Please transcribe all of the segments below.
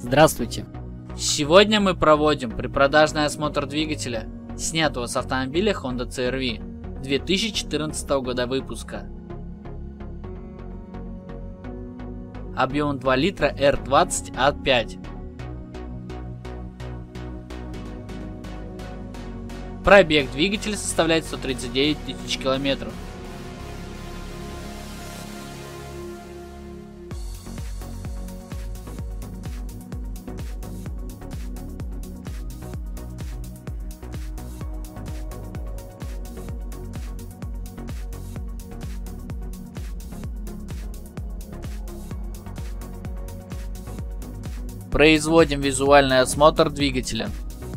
Здравствуйте! Сегодня мы проводим предпродажный осмотр двигателя, снятого с автомобиля Honda CR-V 2014 года выпуска. Объемом 2 литра R20A5. Пробег двигателя составляет 139 тысяч километров. Производим визуальный осмотр двигателя.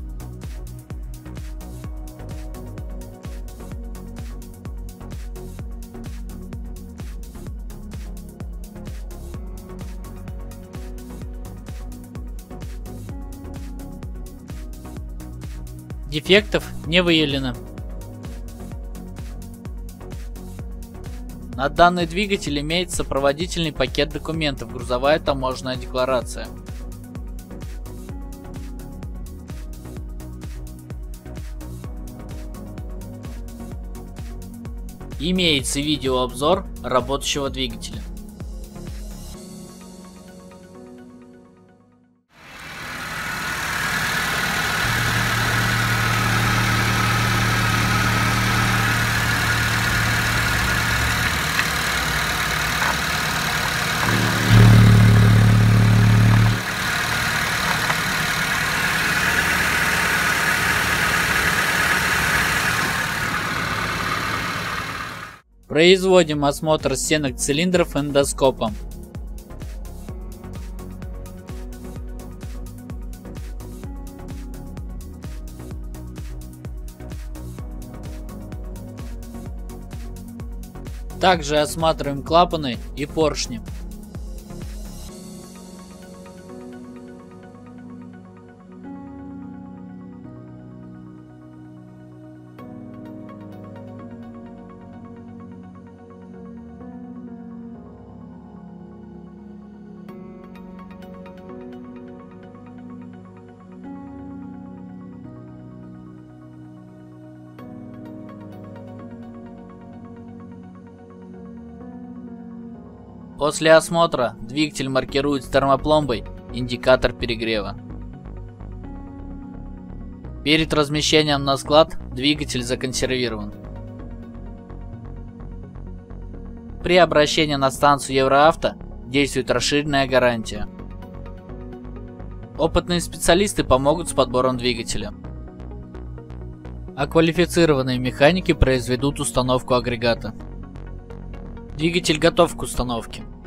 Дефектов не выявлено. На данный двигатель имеется сопроводительный пакет документов, грузовая таможенная декларация. Имеется видеообзор работающего двигателя. Производим осмотр стенок цилиндров эндоскопом. Также осматриваем клапаны и поршни. После осмотра двигатель маркирует с термопломбой индикатор перегрева. Перед размещением на склад двигатель законсервирован. При обращении на станцию Евроавто действует расширенная гарантия. Опытные специалисты помогут с подбором двигателя. А квалифицированные механики произведут установку агрегата. Двигатель готов к установке.